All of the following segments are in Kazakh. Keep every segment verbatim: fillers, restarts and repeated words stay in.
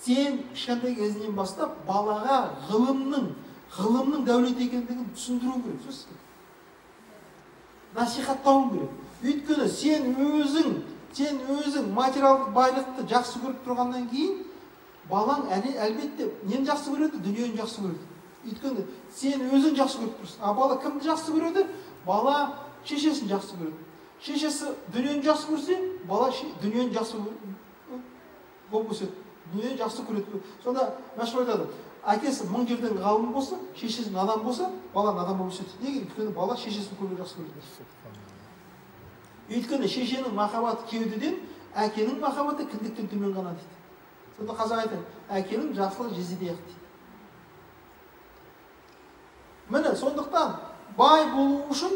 сен кішкентай кезінен бастап балаға ғылымның ғылымның дәулет екендігін түсіндіру керек, сөзсіз. Насихаттауың керек. Өйткені сен өзің, сен өзің материалдық байлықты жақсы көріп тұрғаннан кейін, балаң әлбетте нені жақсы көреді? Дүниені жақсы көреді. Өйткені сен өзің жақсы көріп тұрсың. А бала кімді жақсы көреді? Бала шешесін жақсы көреді. Шешесі дүниені жақсы көрсе, бала дүниені жақсы болып өседі. Дүниені жақсы көреді. Сонда мәшһүр айтады, әкесі мың жерден ғалым болса, шешесі надан болса, бала надан болып өседі. Неге? Өйткені бала шешесін көбірек жақсы көреді. Өйткені шешенің махаббаты кеудеден, әкенің махаббаты кіндіктен төмен ғана дейді. Сонда қазақ айтады, әкенің жақсылығы жездеде ақ дейді. Міне, сондықтан бай болу үшін,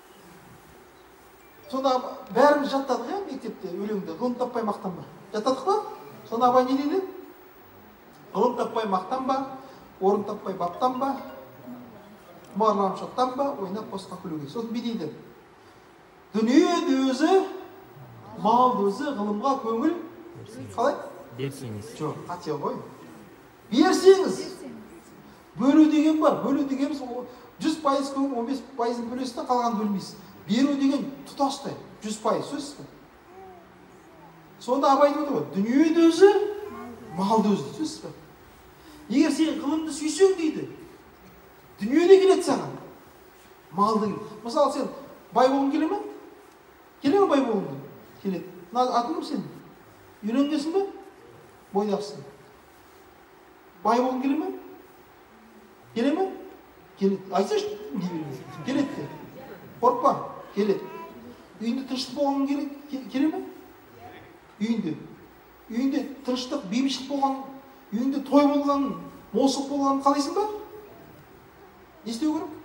сонда бәріміз жаттадық, иә, мектепте өлеңді, ғылым таппай мақтанба. Жаттадық па? Сонда абай не дейді? Ғылым таппай мақтанба, орын таппай баптанба, құмарланып шаттанба, ойнап босқа күлуге. Сосын не дейді? Дүниеде өзі, малды өзі, ғылымға көңіл қалай? Берсеңіз. Жоқ, қате ғой. Берсеңіз. Бөлу деген бар. Бөлу дегеніміз жүз пайыз көңіл, он бес пайызын бөлесіз, қалған бөлмейсіз. Беру деген тұтастай, жүз пайыз сөзсіз. Сонда абай айтып отыр, дүниеде өзі, малды өзі, сөзсіз. Егер сен ғылымды сүйсең дейді, дүниеде келеді саған, малды келеді. Мысалы, сен бай болғың келе ме? Келе ме бай болғың? Келеді. Атын кім сен? Үйренгенсің бе? Бойдақсың. Бай болғың келе ме? Келе ме? Келеді. Айтсашы, не береміз? Келеді де. Қорықпа, келеді. Үйінде тыныштық болғың келе ме? Үйінде. Үйінде тыныштық, бейбітшілік болған, үйінде той болған, молшылық болған қалайсың ба? Не істеу керек?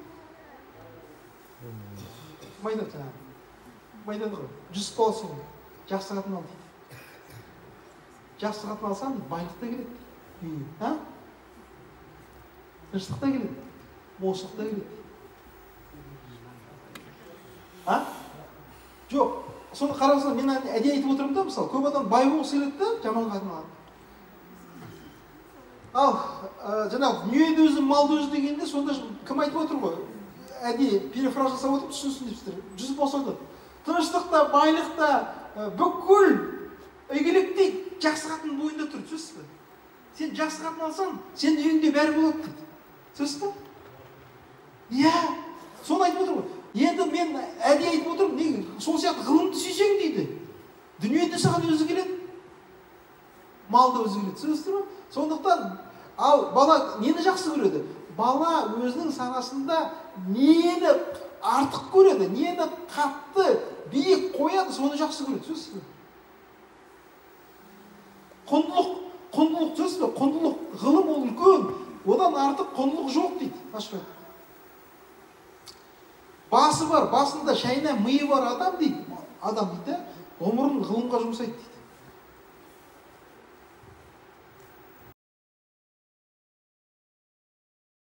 Майдан жаңағы. Майдан ғой. Жүз боласың ғой. Жақсы қатын ал дейді. Жақсы қатын алсаң дейді, байлықта келеді. Үйіне. А? Тыныштықта келеді. Молшылықта келеді. А? Жоқ. Соны қарасаң, мен әдейі айтып отырмын да, мысалы, көп адам бай болғысы келеді да, жаман қатын алады. Ал, жаңағы дүниеде өзі, малды өзі дегенде, сонда кім айтып отыр ғой? Әдейі перефраз жасап отырып түсінсін депсіздер. Жүз болса да. Тыныштықта, байлықта, бүкіл игілікте жақсы қатын бойында тұр, сөзсіз бе? Сен жақсы қатын алсаң, сен үйіңде бәрі болады дейді. Сөзсіз бе? Иә, соны айтып отыр ғой. Енді мен әдейі айтып отырмын, неге? Сол сияқты ғылымды сүйсең дейді. Дүниеде саған өзі келеді, малда өзі келеді. Сөзсіз бе? Сондықтан, ал бала нені жақсы көреді? Бала өзінің санасында нені артық көреді, нені қатты, биік қояды, соны жақсы көреді. Сөзсіз бе? Құндылық, құндылық, сөзсіз бе? Құндылық, ғылым ол үлкен, одан артық құндылық жоқ дейді. Ашпайды. Басы бар, басында шайна миы бар адам дейді, адам дейді, ғұмырын ғылымға жұмсайды дейді.